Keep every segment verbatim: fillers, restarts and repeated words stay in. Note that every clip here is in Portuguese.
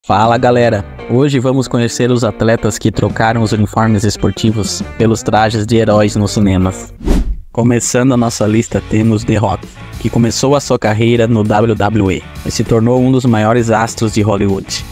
Fala galera, hoje vamos conhecer os atletas que trocaram os uniformes esportivos pelos trajes de heróis nos cinemas. Começando a nossa lista temos The Rock, que começou a sua carreira no W W E e se tornou um dos maiores astros de Hollywood.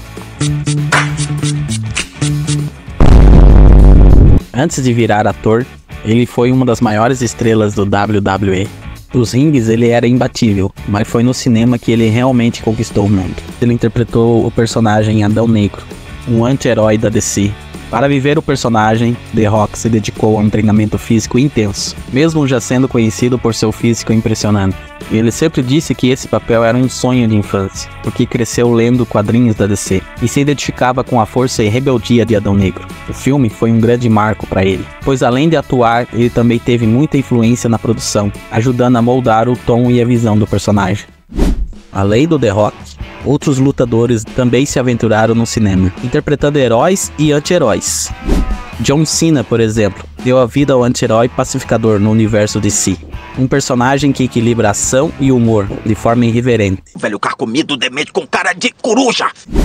Antes de virar ator, ele foi uma das maiores estrelas do W W E. Nos rings ele era imbatível, mas foi no cinema que ele realmente conquistou o mundo. Ele interpretou o personagem Adão Negro, um anti-herói da D C. Para viver o personagem, The Rock se dedicou a um treinamento físico intenso, mesmo já sendo conhecido por seu físico impressionante. Ele sempre disse que esse papel era um sonho de infância, porque cresceu lendo quadrinhos da D C e se identificava com a força e rebeldia de Adão Negro. O filme foi um grande marco para ele, pois além de atuar, ele também teve muita influência na produção, ajudando a moldar o tom e a visão do personagem. Além do The Rock, outros lutadores também se aventuraram no cinema, interpretando heróis e anti-heróis. John Cena, por exemplo, deu a vida ao anti-herói pacificador no universo D C. Um personagem que equilibra ação e humor de forma irreverente. Velho carcomido demente com cara de coruja!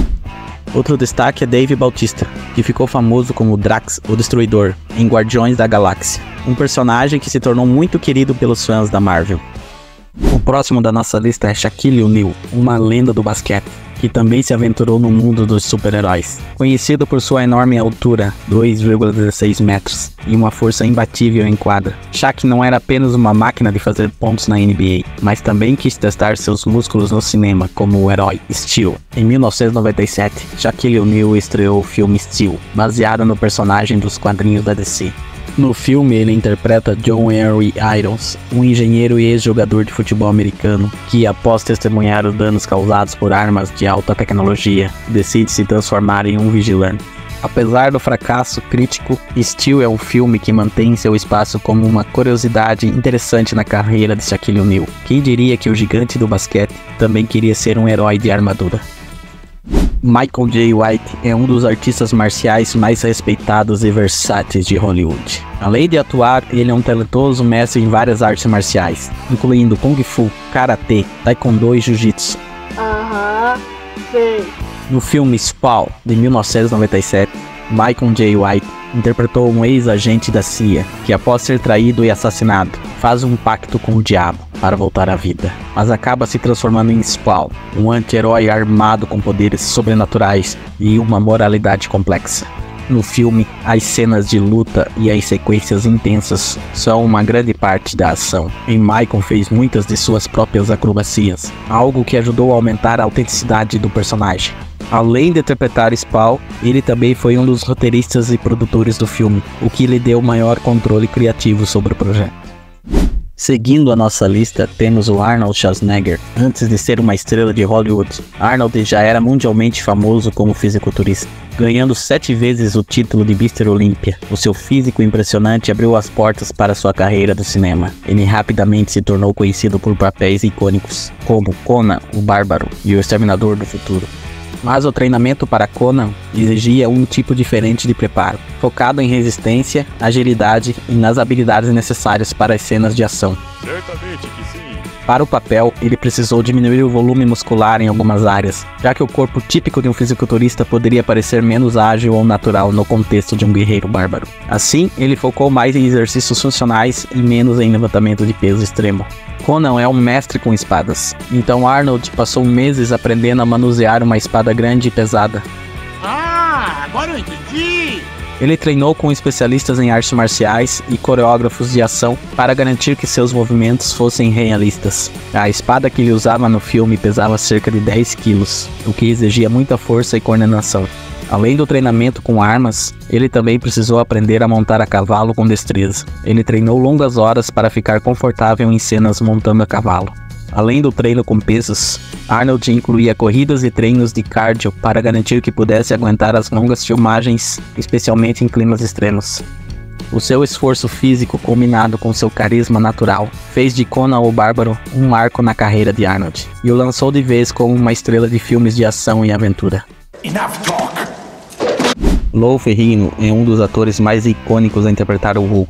Outro destaque é Dave Bautista, que ficou famoso como Drax, o Destruidor, em Guardiões da Galáxia. Um personagem que se tornou muito querido pelos fãs da Marvel. O próximo da nossa lista é Shaquille O'Neal, uma lenda do basquete, que também se aventurou no mundo dos super-heróis. Conhecido por sua enorme altura, dois vírgula dezesseis metros, e uma força imbatível em quadra, Shaq não era apenas uma máquina de fazer pontos na N B A, mas também quis testar seus músculos no cinema como o herói Steel. Em mil novecentos e noventa e sete, Shaquille O'Neal estreou o filme Steel, baseado no personagem dos quadrinhos da D C. No filme, ele interpreta John Henry Irons, um engenheiro e ex-jogador de futebol americano, que após testemunhar os danos causados por armas de alta tecnologia, decide se transformar em um vigilante. Apesar do fracasso crítico, Steel é um filme que mantém seu espaço como uma curiosidade interessante na carreira de Shaquille O'Neal. Quem diria que o gigante do basquete também queria ser um herói de armadura? Michael Jai White é um dos artistas marciais mais respeitados e versáteis de Hollywood. Além de atuar, ele é um talentoso mestre em várias artes marciais, incluindo Kung Fu, Karatê, Taekwondo e Jiu-Jitsu. Aham, sei. No filme Spawn, de mil novecentos e noventa e sete, Michael Jai White interpretou um ex-agente da C I A, que após ser traído e assassinado, faz um pacto com o diabo para voltar à vida, mas acaba se transformando em Spawn, um anti-herói armado com poderes sobrenaturais e uma moralidade complexa. No filme, as cenas de luta e as sequências intensas são uma grande parte da ação, e Michael fez muitas de suas próprias acrobacias, algo que ajudou a aumentar a autenticidade do personagem. Além de interpretar Spawn, ele também foi um dos roteiristas e produtores do filme, o que lhe deu maior controle criativo sobre o projeto. Seguindo a nossa lista, temos o Arnold Schwarzenegger. Antes de ser uma estrela de Hollywood, Arnold já era mundialmente famoso como fisiculturista, ganhando sete vezes o título de mister Olímpia. O seu físico impressionante abriu as portas para sua carreira do cinema. Ele rapidamente se tornou conhecido por papéis icônicos, como Conan, o Bárbaro e o Exterminador do Futuro. Mas o treinamento para Conan exigia um tipo diferente de preparo, focado em resistência, agilidade e nas habilidades necessárias para as cenas de ação. Certamente que sim. Para o papel, ele precisou diminuir o volume muscular em algumas áreas, já que o corpo típico de um fisiculturista poderia parecer menos ágil ou natural no contexto de um guerreiro bárbaro. Assim, ele focou mais em exercícios funcionais e menos em levantamento de peso extremo. Conan é um mestre com espadas, então Arnold passou meses aprendendo a manusear uma espada grande e pesada. Ah, agora eu entendi! Ele treinou com especialistas em artes marciais e coreógrafos de ação para garantir que seus movimentos fossem realistas. A espada que ele usava no filme pesava cerca de dez quilos, o que exigia muita força e coordenação. Além do treinamento com armas, ele também precisou aprender a montar a cavalo com destreza. Ele treinou longas horas para ficar confortável em cenas montando a cavalo. Além do treino com pesos, Arnold incluía corridas e treinos de cardio para garantir que pudesse aguentar as longas filmagens, especialmente em climas extremos. O seu esforço físico, combinado com seu carisma natural, fez de Conan o Bárbaro um marco na carreira de Arnold, e o lançou de vez como uma estrela de filmes de ação e aventura. Enough talk! Lou Ferrigno é um dos atores mais icônicos a interpretar o Hulk.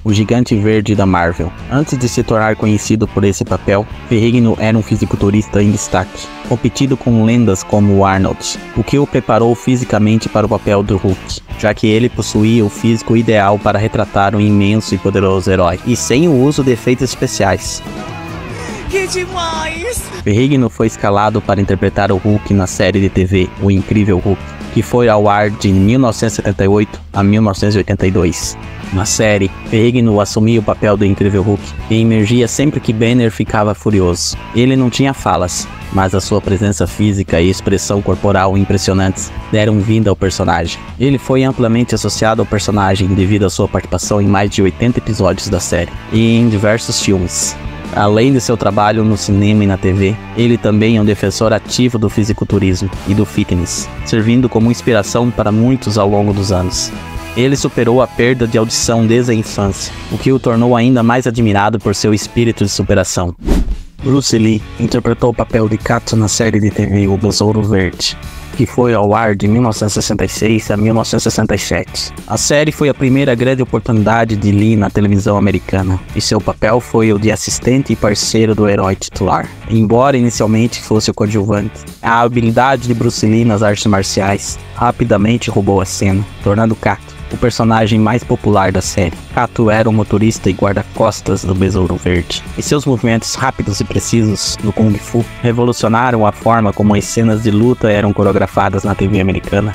o gigante verde da Marvel. Antes de se tornar conhecido por esse papel, Ferrigno era um fisiculturista em destaque, competindo com lendas como o Arnold, o que o preparou fisicamente para o papel do Hulk, já que ele possuía o físico ideal para retratar um imenso e poderoso herói, e sem o uso de efeitos especiais. Que demais! Ferrigno foi escalado para interpretar o Hulk na série de T V O Incrível Hulk, que foi ao ar de mil novecentos e setenta e oito a mil novecentos e oitenta e dois. Na série, Ferrigno assumia o papel do Incrível Hulk e emergia sempre que Banner ficava furioso. Ele não tinha falas, mas a sua presença física e expressão corporal impressionantes deram vida ao personagem. Ele foi amplamente associado ao personagem devido à sua participação em mais de oitenta episódios da série e em diversos filmes. Além de seu trabalho no cinema e na T V, ele também é um defensor ativo do fisiculturismo e do fitness, servindo como inspiração para muitos ao longo dos anos. Ele superou a perda de audição desde a infância, o que o tornou ainda mais admirado por seu espírito de superação. Bruce Lee interpretou o papel de Kato na série de T V O Besouro Verde, que foi ao ar de mil novecentos e sessenta e seis a mil novecentos e sessenta e sete. A série foi a primeira grande oportunidade de Lee na televisão americana, e seu papel foi o de assistente e parceiro do herói titular. Embora inicialmente fosse o coadjuvante, a habilidade de Bruce Lee nas artes marciais rapidamente roubou a cena, tornando Kato o personagem mais popular da série. Kato era um motorista e guarda-costas do Besouro Verde, e seus movimentos rápidos e precisos no Kung Fu revolucionaram a forma como as cenas de luta eram coreografadas na T V americana.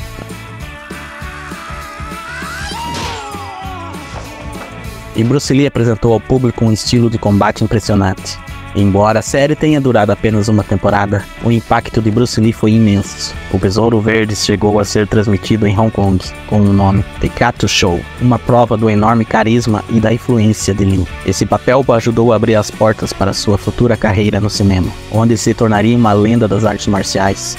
E Bruce Lee apresentou ao público um estilo de combate impressionante. Embora a série tenha durado apenas uma temporada, o impacto de Bruce Lee foi imenso. O Besouro Verde chegou a ser transmitido em Hong Kong com o nome The Kato Show, uma prova do enorme carisma e da influência de Lee. Esse papel o ajudou a abrir as portas para sua futura carreira no cinema, onde se tornaria uma lenda das artes marciais.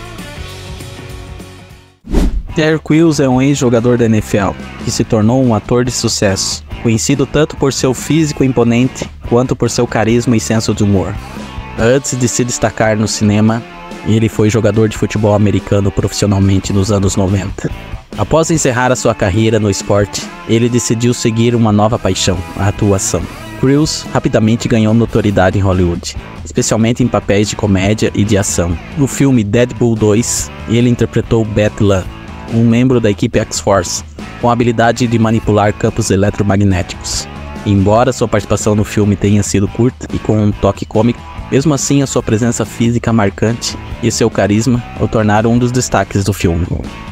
Terry Crews é um ex-jogador da N F L, que se tornou um ator de sucesso, conhecido tanto por seu físico imponente, quanto por seu carisma e senso de humor. Antes de se destacar no cinema, ele foi jogador de futebol americano profissionalmente nos anos noventa. Após encerrar a sua carreira no esporte, ele decidiu seguir uma nova paixão, a atuação. Crews rapidamente ganhou notoriedade em Hollywood, especialmente em papéis de comédia e de ação. No filme Deadpool dois, ele interpretou Beth Lan, um membro da equipe X-Force, com a habilidade de manipular campos eletromagnéticos. Embora sua participação no filme tenha sido curta e com um toque cômico, mesmo assim a sua presença física marcante e seu carisma o tornaram um dos destaques do filme.